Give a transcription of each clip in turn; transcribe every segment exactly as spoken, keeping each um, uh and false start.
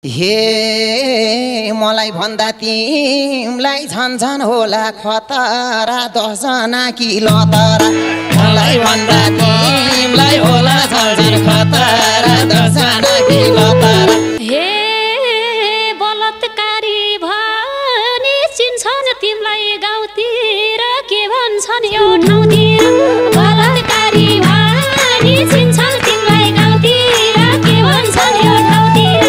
हे मलाई भन्दा तिमलाई झन् झन् होला खतरा दसजना कि लतरा मलाई भन्दा तिमलाई होला झन् झन् खतरा दसजना कि लतरा हे बलात्कारी भने चिन्छन् तिमलाई गाउँतिर के भन्छन् यो ठाउँतिर बलात्कारी भने चिन्छन् तिमलाई गाउँतिर के भन्छन् यो ठाउँतिर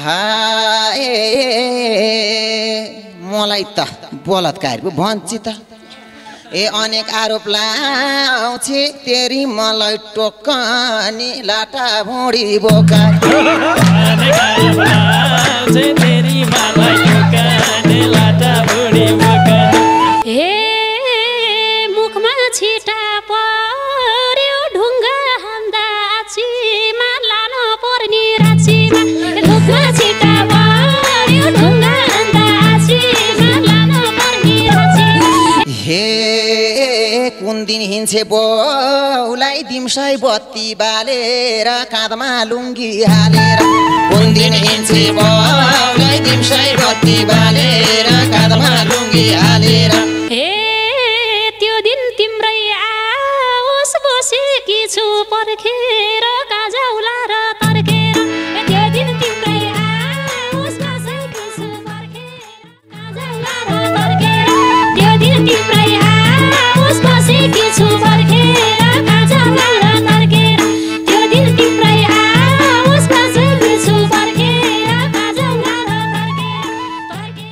मलाई त बलात्कारी पो भन्छ त ए अनेक आरोप लाउँछे तेरी मलाई टोक्कानी लाटा भुँडी बोका अनेक आरोप लाउँछे तेरी मलाई टोक्कानी लाटा भुँडी बोका हे मुखमा छिटा पर्यो ढुङ्गा हान्दा आछीमा लान पर्ने राछीमा मुखमा छिटा पर्यो ढुङ्गा हान्दा आछीमा लान पर्ने राछीमा हे कुन दिन हिँड्छे बौलाई दिम्साई बत्ती बालेर काँधमा लुङ्गी हालेर कुन दिन हिँड्छे बौलाई दिम्साई बत्ती बालेर काँधमा लुङ्गी हालेर हे त्यो दिन तिम्रै आओस् बसेकी छु पर्खेर काजाउला र तर्केर त्यो दिन तिम्रै आओस् बसेकी छु पर्खेर काजाउला र तर्केर त्यो दिन तिम्रै आओस् बसेकी छु पर्खेर काजाउला र तर्केर त्यो दिन तिम्रै आओस् बसेकी छु पर्खेर काजाउला र तर्केर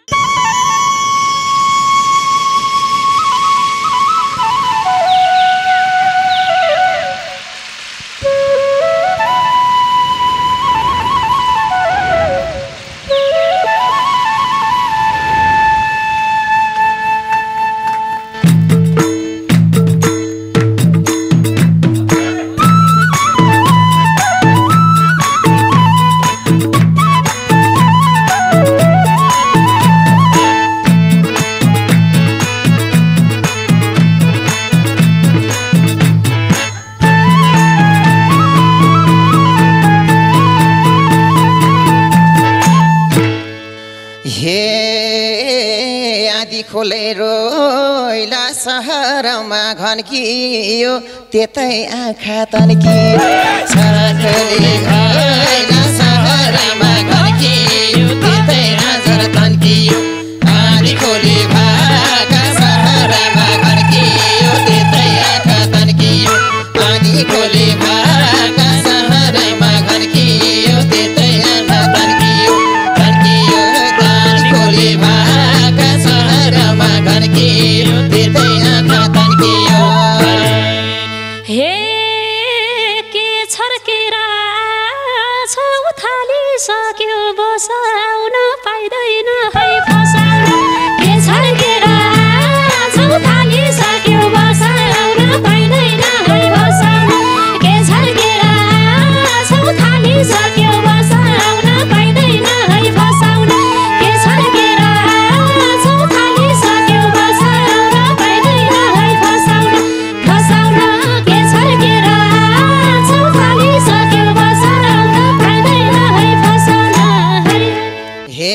खोले रोइला सहरमा घन्कियो त्यतै आँखा तन्कियो सरखले घैला सहरमा घन्कियो त्यतै नजर तन्कियो आँधी खोले भाका सहरमा घन्कियो त्यतै आँखा तन्कियो आँधी खोले भाका सहरमा घन्कियो त्यतै आँखा तन्कियो तन्कियो आँधी खोले भाका सहरमा घन्कियो त्यतै आँखा तन्कियो हे के छर्केर छौ थालिसक्यो बसाउन पाइँदैन है फसाउन के छर्केर छौ थालिसक्यो बसाउन पाइँदैन है फसाउन के छर्केर छौ थालिसक्यो बसाउन पाइँदैन है फसाउन के छर्केर छौ थालिसक्यो बसाउन पाइँदैन है फसाउन फसाउन के छर्केर छौ थालिसक्यो बसाउन पाइँदैन है फसाउन हे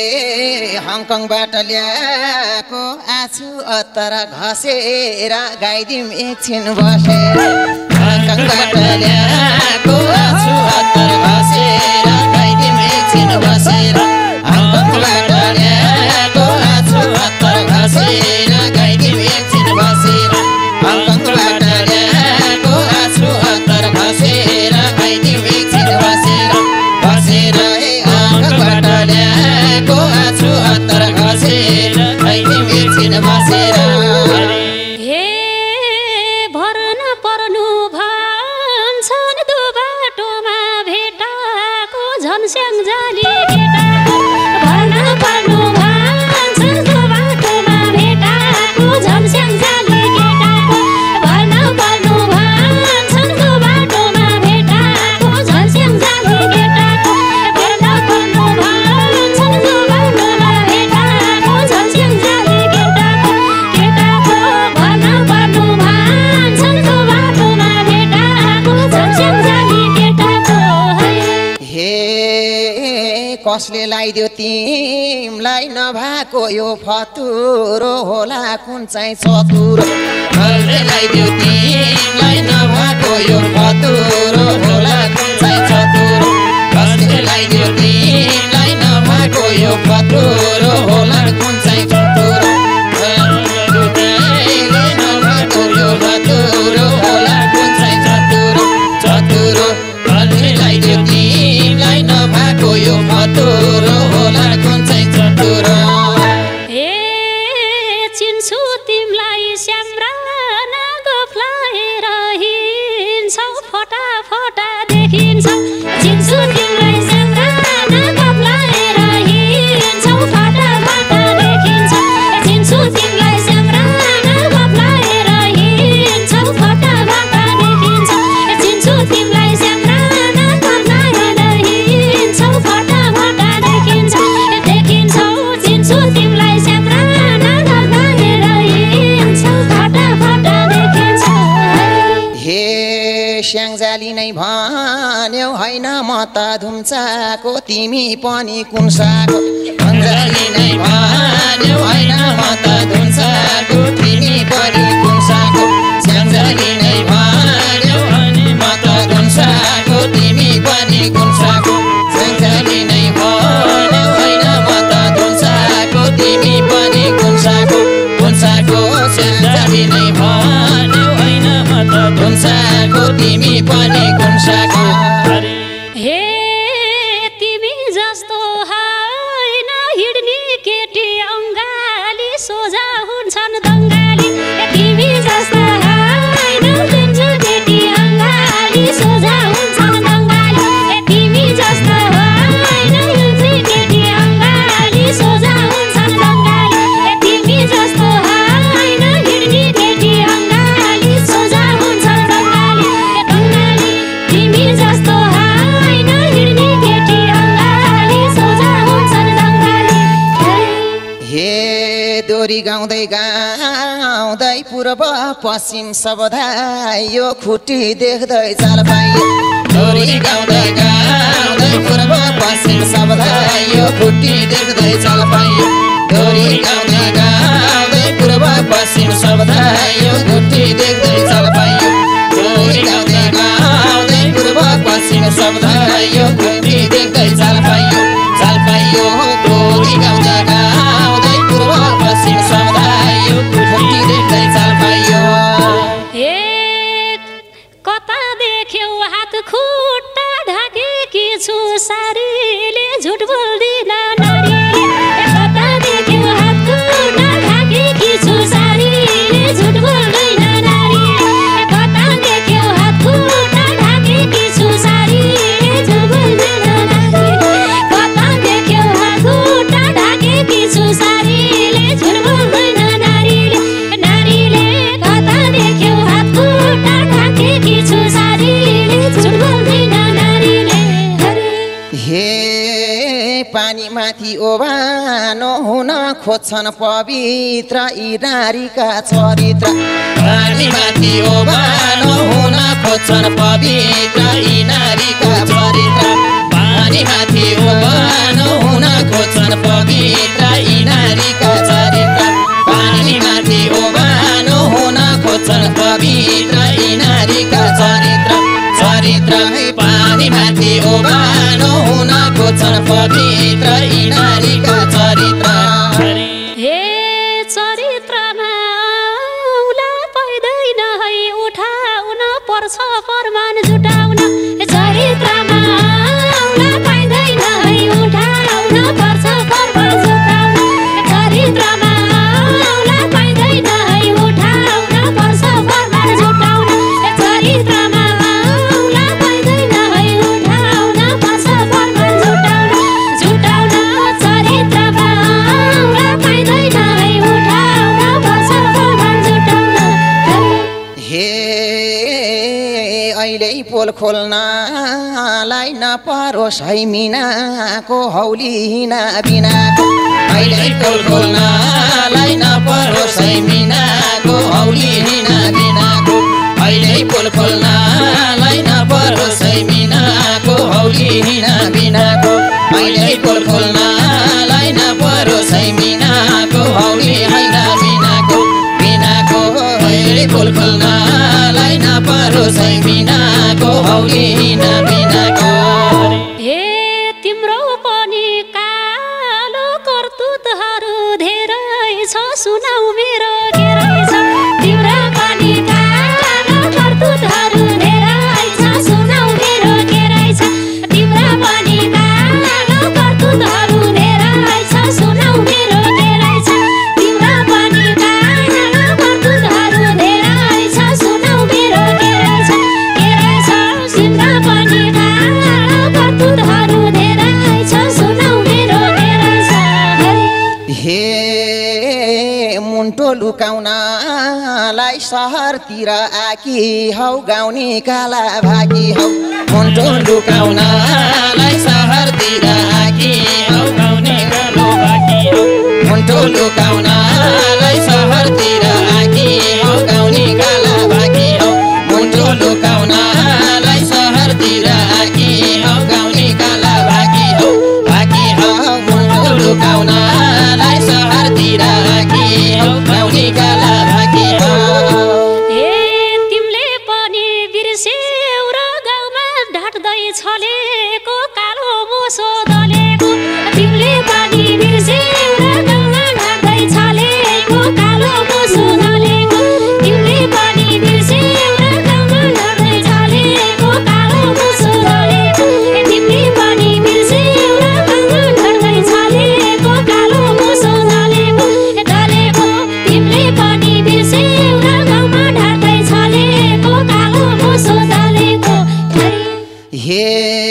हङकङबाट ल्याएको आँसु अत्तर घसेर गाइदिउँ एकछिन बसेर हङकङबाट ल्याएको आँसु अत्तर घसेर गाइदिउँ एकछिन बसेर हङकङबाट ल्याएको आँसु अत्तर घसेर गाइदिउँ एकछिन बसेर हङकङबाट ल्याएको आँसु अत्तर घसेर गाइदिउँ एकछिन बसेर बसेर है हङकङबाट ल्याएको आँसु अत्तर घसेर गाइदिउँ एकछिन बसेर हे भर्न पर्नु भन्छन् दो बाटोमा भेटाको झन्स्याङ जाली केटाको भर्न पर्नु भन्छन् दो बाटोमा भेटाको झन्स्याङ जाली केटाको भर्न पर्नु भन्छन् दो बाटोमा भेटाको झन्स्याङ जाली केटाको भर्न पर्नु भन्छन् दो बाटोमा भेटाको झन्स्याङ जाली केटाको केटाको भर्न पर्नु भन्छन् दो बाटोमा भेटाको झन्स्याङ जाली केटाको हे कसले लगाइदियो तिमलाई नभएको यो फतुरो होला कुन चाहिँ चतुरो कसले लगाइदियो तिमलाई नभएको यो फतुरो होला कुन चाहिँ चतुरो कसले लगाइदियो तिमलाई नभएको यो फतुरो होला कुन चाहिँ चतुरो नभएको यो फतुरो होला कुन चाहिँ चतुरो चतुरो कसले लगाइदियो तिमलाई नभएको यो फतुरो होला कुन चाहिँ चतुरो ए चिन्छु तिमलाई स्याम्रा नगफलाएर हिँड्छौ फटा फटा देखिन्छौ चिन्छु तिमलाई स्याम्रा नगफलाएर हिँड्छौ फटा फटा देखिन्छौ चिन्छु तिमलाई स्याम्रा नगफलाएर हिँड्छौ फटा फटा देखिन्छौ चिन्छु तिमलाई स्याम्रा नगफलाएर हिँड्छौ फटा फटा देखिन्छौ देखिन्छौ चिन्छु तिमलाई स्याम्रा नगफलाएर हिँड्छौ फटा फटा देखिन्छौ हे स्याङ्जाली नै भन्यौ होइन म त धुम्चाको तिमी पनि कुन्साको स्याङ्जाली नै भन्यौ होइन म त धुम्चाको तिमी पनि कुन्साको स्याङ्जाली नै भन्यौ म त धुम्चाको तिमी पनि कुन्साको स्याङ्जाली नै भन्यौ होइन म त धुम्चाको तिमी पनि कुन्साको कुन्साको स्याङ्जाली नै भन्यौ होइन म त धुम्चाको तिमी पनि कुन्साको हे तिमी जस्तो होइन हिँड्ने केटी अङ्गाली सोझा हुन्छन् दङ्गाली तिमी जस्तो होइन हिँड्ने केटी अङ्गाली सोझा हुन्छन् दङ्गाली तिमी जस्तो होइन हिँड्ने केटी अङ्गाली सोझा हुन्छन् दङ्गाली तिमी जस्तो होइन हिँड्ने केटी अङ्गाली सोझा हुन्छन् दङ्गाली दङ्गाली तिमी जस्तो होइन हिँड्ने केटी अङ्गाली सोझा हुन्छन् दङ्गाली हे दोरी गाउँदै गाउँदै पूर्व पश्चिम सबधाई यो खुट्टी देख्दै चाल पाइयो दोरी गाउँदै गाउँदै पूर्व पश्चिम सबधाई यो खुट्टी देख्दै चाल पाइयो दोरी गाउँदै गाउँदै पूर्व पश्चिम सबधाई यो खुट्टी देख्दै चाल पाइयो दोरी गाउँदै गाउँदै पूर्व पश्चिम सबधाई यो खुट्टी देख्दै चाल पाइयो चाल पाइयो दोरी गाउँदै गाउँदै पूर्व पश्चिम सबधाई यो खुट्टी देख्दै चाल पाइयो हे कता देख्यौ हात खुट्टा ढाकेकी छु सारीले झुट बोल्दिन नारीले कता देख्यौ हात खुट्टा ढाकेकी छु सारीले झुट बोल्दिन नारीले कता देख्यौ हात खुट्टा ढाकेकी छु सारीले झुट बोल्दिन नारीले कता देख्यौ हात खुट्टा ढाकेकी छु सारीले झुट बोल्दिन नारीले नारीले कता देख्यौ हात खुट्टा ढाकेकी छु सारीले झुट बोल्दिन नारीले हे पानी माथि ओभानो हुन खोज्छन् पवित्र यी नारीका चरित्र पानी माथि ओभानो हुन खोज्छन् पवित्र यी नारीका चरित्र पानी माथि ओभानो हुन खोज्छन् पवित्र यी नारीका चरित्र पानी माथि ओभानो हुन खोज्छन् पवित्र यी नारीका चरित्र चरित्र पानी माथि ओभानो हुन खोज्छन् पवित्र यी नारीका चरित्र हे चरित्रमा औला पाइँदैन है उठाउन पर्छ फरमान जुटाउन चरित्रमा औला पाइँदैन है उठाउन पर्छ फरमान जुटाउन चरित्रमा औला पाइँदैन है उठाउन पर्छ फरमान जुटाउन चरित्रमा औला पाइँदैन है उठाउन पर्छ फरमान जुटाउन जुटाउन चरित्रमा औला पाइँदैन है उठाउन पर्छ फरमान जुटाउन हे अहिले पोल खोल्नलाई नपरोस् है मिनाको हौली हिँडा बिनाको अहिले पोल खोल्नलाई नपरोस् है मिनाको हौली हिँडा बिनाको अहिले पोल खोल्नलाई नपरोस् है मिनाको हौली हिँडा बिनाको अहिले पुल खोल्नलाई नपरोस् है मिनाको हौली होइन मिनाको मिनाको अहिले पुल खोल्नलाई नपरोस् है मिनाको हौली होइन मिनाको हे तिम्रो पनि कालो कर्तुतहरू धेरै छ सुनाउ मेरो के रहेछ तिम्रो पनि कालो कर्तुतहरू धेरै छ सुनाउ मेरो के रहेछ तिम्रो पनि कालो कर्तुतहरू धेरै छ सुनाउ मेरो के रहेछ तिम्रो पनि कालो कर्तुतहरू धेरै छ सुनाउ मेरो के रहेछ के रहेछ तिम्रो पनि कालो कर्तुतहरू धेरै छ सुनाउ मेरो के रहेछ हे मुन्टो लुकाउनलाई सहरतिर आकी हौ गाउने काला भागी हौ मुन्टो लुकाउनलाई सहरतिर आकी हौ गाउने कालो भागी हौ मुन्टो लुकाउनलाई सहरतिर आकी हौ गाउने काला भागी हौ मुन्टो लुकाउनलाई सहरतिर आकी हौ गाउने काला भागी हौ भागी हौ मुन्टो लुकाउनलाई सहरतिर आकी हौ गाउने काला भागी हौ हे तिमीले पनि बिर्स्यौ र गाउँमा ढाट्दै छलेको कालो मोसो दलेको तिमीले पनि बिर्स्यौ र गाउँमा ढाट्दै छलेको कालो मोसो दलेको तिमीले पनि बिर्स्यौ र गाउँमा ढाट्दै छलेको कालो मोसो दलेको तिमीले पनि बिर्स्यौ र गाउँमा ढाट्दै छलेको कालो मोसो दलेको दलेको तिमीले पनि बिर्स्यौ र गाउँमा ढाट्दै छलेको कालो मोसो दलेको हे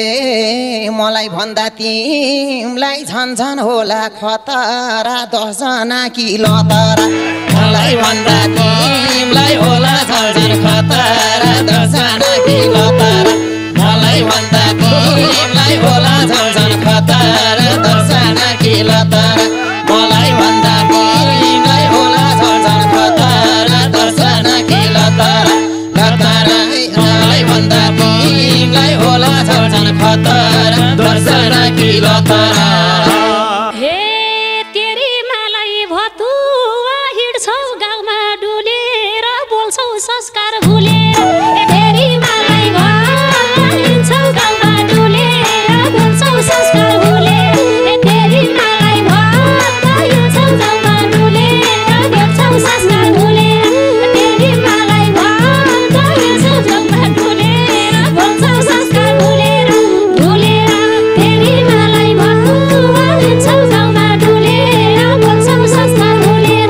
मलाई भन्दा तिमलाई झन् झन् होला खतरा दसजना कि लतरा मलाई भन्दा तिमलाई होला झन् झन् खतरा दसजना कि लतरा मलाई भन्दा तिमलाई होला झन् झन् खतरा दसजना कि लतरा मलाई भन्दा तिमलाई होला झन् झन् खतरा दसजना कि लतरा लतरा मलाई भन्दा तिमलाई होला झन् झन् खतरा दसजना कि लतरा हे तेरी मालाई भतुवा हिँड्छौ गाउँमा डुलेर बोल्छौ संस्कार भुलेर तेरी मालाई भतुवा हिँड्छौ गाउँमा डुलेर बोल्छौ संस्कार भुलेर तेरी मालाई भतुवा हिँड्छौ गाउँमा डुलेर बोल्छौ संस्कार भुलेर तेरी मालाई भतुवा हिँड्छौ गाउँमा डुलेर बोल्छौ संस्कार भुलेर डुलेर तेरी मालाई भतुवा हिँड्छौ गाउँमा डुलेर बोल्छौ संस्कार भुलेर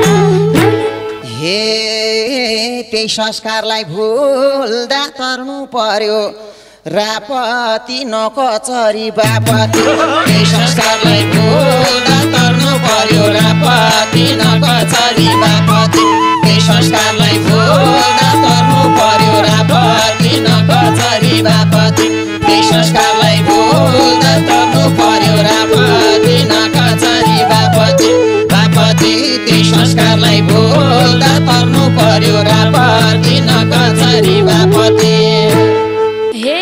हे त्यही संस्कारलाई भुल्दा तर्नु पर्यो रापति नकचरी बापति त्यही संस्कारलाई भुल्दा तर्नु पर्यो रापति नकचरी बापति त्यही संस्कारलाई भुल्दा तर्नु पर्यो रापति नकचरी बापति त्यही संस्कारलाई भुल्दा तर्नु पर्यो रापति नकचरी बापति बापति त्यही संस्कारलाई भुल्दा तर्नु पर्यो रापति नकचरी बापति हे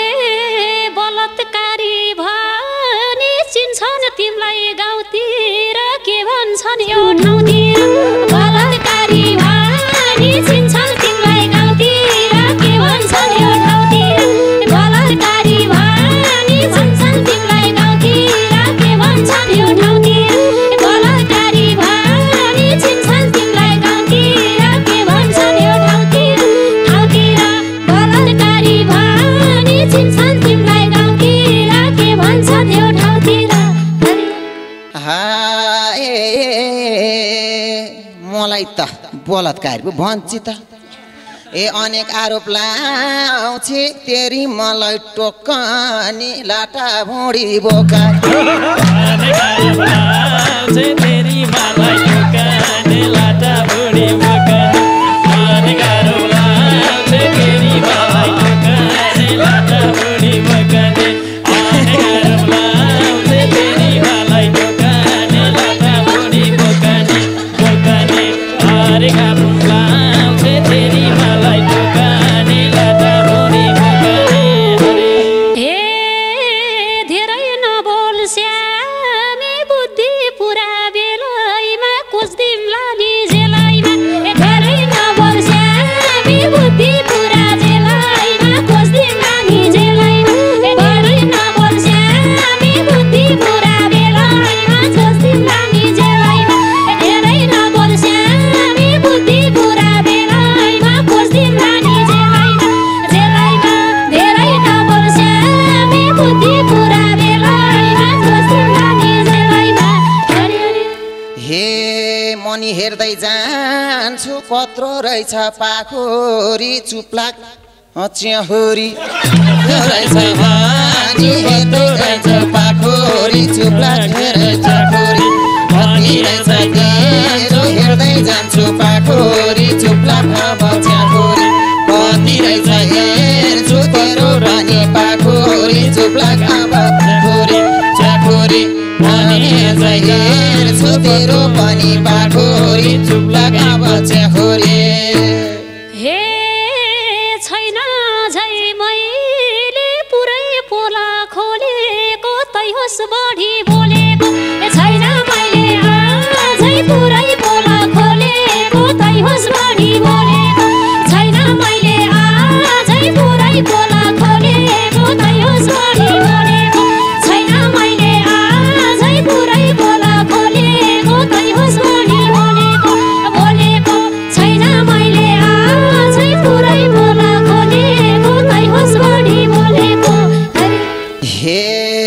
बलात्कारी भनी चिन्छन् तिमीलाई गाउँतिर के भन्छन् यो ठाउँतिर बलात्कारी भनी चिन्छन् तिमीलाई गाउँतिर के भन्छन् यो ठाउँतिर बलात्कारी भनी चिन्छन् तिमीलाई गाउँतिर के भन्छन् यो ठाउँतिर बलात्कारी भनी चिन्छन् तिमीलाई गाउँतिर के भन्छन् यो ठाउँतिर ठाउँतिर बलात्कारी भनी चिन्छन् तिमीलाई गाउँतिर के भन्छन् यो ठाउँतिर हाय मलाई त बलात्कार पो भन्छ त ए अनेक आरोप लाउँछे तेरी मलाई टोक्कनी लाटा भुँडी बोका अनेक आरोप लाउँछे तेरी मलाई टोक्कनी लाटा भुँडी बोका अनेक आरोप लाउँछे तेरी मलाई टोक्कनी लाटा भुँडी बोका अनेक आरोप लाउँछे तेरी मलाई टोक्कनी लाटा भुँडी बोका बोका अनेक आरोप लाउँछे तेरी मलाई टोक्कनी लाटा भुँडी बोका हे धेरै नबोल से अनि हेर्दै जान्छु कत्रो रहेछ पाखोरी चुप्लाक च्याहोरी रहेछ अनि हेर्दै जान्छु पाखोरी चुप्लाक च्याहोरी अनि रहेछ तेरो हेर्दै जान्छु पाखोरी चुप्लाक च्याहोरी कति रहेछ हेर्छु तेरो रानी पाखोरी चुप्लाक च्याहोरी च्याहोरी अनि हेर्छु तेरो पनि पाखोरी चुप्लाक च्याहोरी हे छैन झै मैले पुरै पोला खोलेको तै होस् बढी बोलेको छैन मैले आजै पुरै पोला खोलेको तै होस् बढी बोलेको छैन मैले आजै पुरै पोला खोलेको तै होस् बढी बोलेको छैन मैले आजै पुरै पोला खोलेको तै होस् बढी बोलेको बोलेको छैन मैले आजै पुरै पोला खोलेको तै होस् बढी बोलेको हे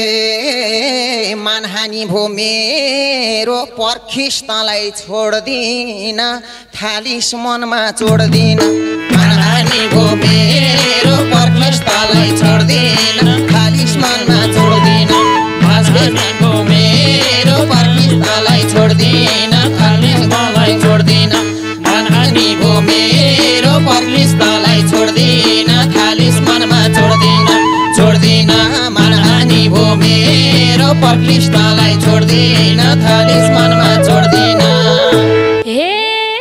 मानहानी भो मेरो पर्खिस तँलाई छोड्दिन थालिस मनमा चोड्दिन मानहानी भो मेरो पर्खिस तँलाई छोड्दिन थालिस मनमा चोड्दिन मानहानी भो मेरो पर्खिस तँलाई छोड्दिन थालिस मलाई छोड्दिन मानहानी भो मेरो पर्खिस तँलाई छोड्दिन थालिस मनमा चोड्दिन छोड्दिन मानहानी भो मेरो पर्खिस तँलाई छोड्दिन थालिस मनमा छोड्दिन हे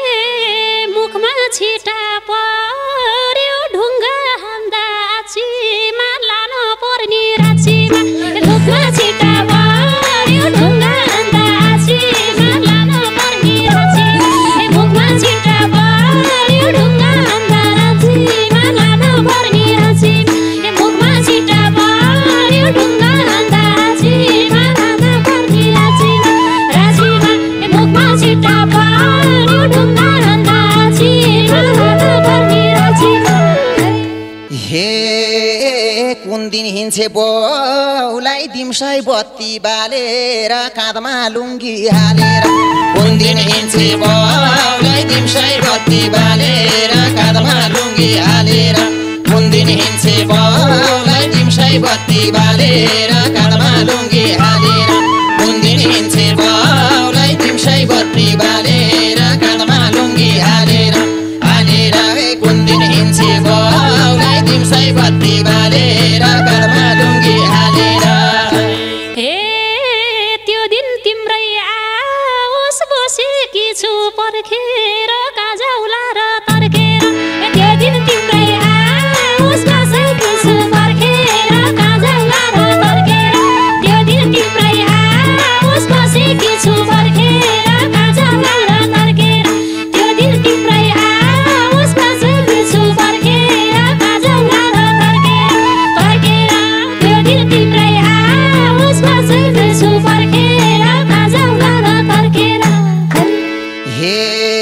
मुखमा छिटा पर्यो ढुङ्गा हान्दा आछीमा लानु पर्ने राछीमा मुखमा छिटा पर्यो ढुङ्गा हान्दा आछीमा लानु पर्ने राछीमा मुखमा छिटा पर्यो ढुङ्गा हान्दा राछीमा लानु पर्ने राछीमा मुखमा छिटा पर्यो ढुङ्गा हान्दा आछीमा लानु पर्ने राछीमा राछीमा मुखमा छिटा पर्यो ढुङ्गा हान्दा आछीमा लानु पर्ने राछीमा हे कुन दिन हिँड्छे बौलाई दिम्साई बत्ती बालेर काँधमा लुङ्गी हालेर कुन दिन हिँड्छे बौलाई दिम्साई बत्ती बालेर काँधमा लुङ्गी हालेर कुन दिन हिँड्छे बौलाई दिम्साई बत्ती बालेर काँधमा लुङ्गी हालेर कुन दिन हिँड्छे बौलाई दिम्साई बत्ती बालेर काँधमा लुङ्गी हालेर हालेर कुन दिन हिँड्छे बौलाई दिम्साई बत्ती बालेर काँधमा लुङ्गी हालेर हे त्यो दिन तिम्रै आओस् बसेकी छु पर्खेर काजाउला र तर्केर त्यो दिन तिम्रै आओस् बसेकी छु पर्खेर काजाउला र तर्केर त्यो दिन तिम्रै आओस् बसेकी छु पर्खेर काजाउला र तर्केर त्यो दिन तिम्रै आओस् बसेकी छु पर्खेर काजाउला र तर्केर तर्केर त्यो दिन तिम्रै आओस् बसेकी छु पर्खेर काजाउला र तर्केर हे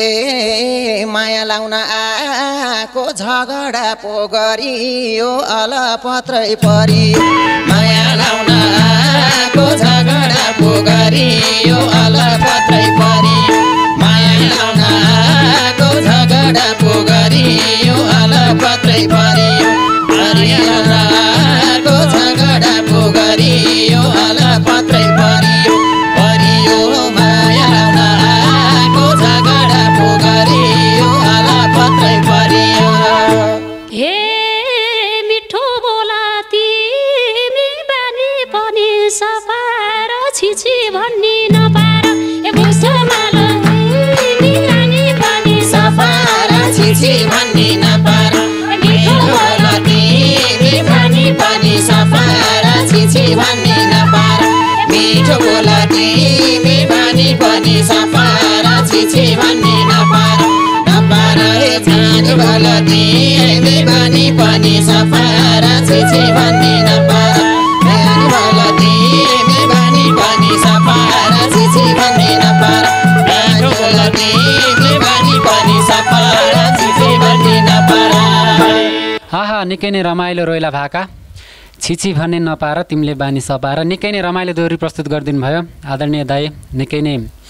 माया लाउन आएको झगडा पो गरियो अलपत्रै परियो माया लाउन आएको झगडा पो गरियो अलपत्रै परियो माया लाउन आएको झगडा पो गरियो अलपत्रै परियो माया लाउन आएको झगडा पो गरियो अलपत्रै परियो परियो माया लाउन आएको झगडा पो गरियो अलपत्रै परियो हे मिठो बोला तिमी बानी पनि सफार छिछि भन्ने नपार ए बुझ्छ माल तिमी बानी पनि सफार छिछि भन्ने नपार मिठो बोला तिमी बानी पनि सफार छिछि भन्ने नपार मिठो बोला तिमी बानी पनि सफार छिछि भन्ने नपार नपार हे जानी बोला तिमी बानी पनि सफार छिछि भन्ने नपार जानी बोला तिमी बानी पनि सफार छिछि भन्ने नपार जानी बोला तिमी बानी पनि सफार छिछि भन्ने नपार आहा निकै नै रमाइलो रोइला भाका छिछि भन्ने नपाएर तिमीले बानी सपाएर निकै नै रमाइलो दोहोरी प्रस्तुत गरिदिनु भयो आदरणीय दाइ निकै नै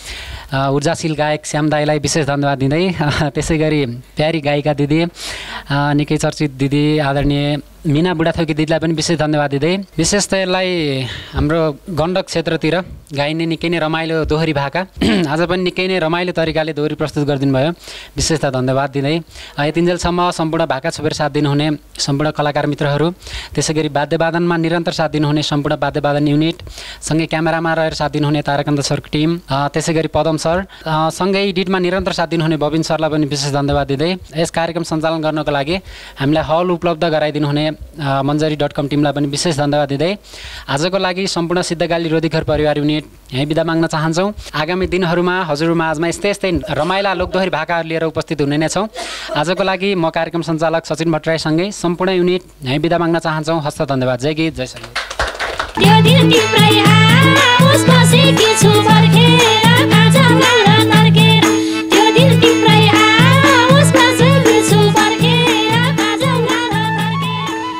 ऊर्जाशील गायक श्याम दाईलाई विशेष धन्यवाद दिँदै त्यसै गरी प्यारी गायिका दिदी निकै चर्चित दिदी आदरणीय मिना बुढाथोकी दिदीलाई पनि विशेष धन्यवाद दिँदै विशेष त यसलाई हाम्रो गण्डक क्षेत्रतिर गाइने निकै नै रमाइलो दोहोरी भाका आज पनि निकै नै रमाइलो तरिकाले दोहोरी प्रस्तुत गरिदिनु भयो विशेष त धन्यवाद दिँदै यतिन्जेलसम्म सम्पूर्ण भाका छोपेर साथ दिनुहुने सम्पूर्ण कलाकार मित्रहरू त्यसै गरी वाद्यवादनमा निरन्तर साथ दिनुहुने सम्पूर्ण वाद्यवादन युनिट सँगै क्यामेरामा रहेर साथ दिनुहुने तारकान्त सरको टिम त्यसै गरी पदम सर सँगै एडिटमा निरन्तर साथ दिनुहुने बबिन सरलाई पनि विशेष धन्यवाद दिँदै यस कार्यक्रम सञ्चालन गर्नको लागि हामीलाई हल उपलब्ध गराइदिनुहुने मन्जरी डट कम टिमलाई पनि विशेष धन्यवाद दिँदै आजको लागि सम्पूर्ण सिद्धगाली रोधीघर परिवार युनिट यहीँ बिदा माग्न चाहन्छौँ आगामी दिनहरूमा हजुरहरूमा आजमा यस्तै यस्तै रमाइला लोकदोहोरी भाकाहरू लिएर उपस्थित हुने नै छौँ आजको लागि म कार्यक्रम सञ्चालक सचिन भट्टराईसँगै सम्पूर्ण युनिट यहीँ बिदा माग्न चाहन्छौँ हस्त धन्यवाद जय गीत जय सङ्गीत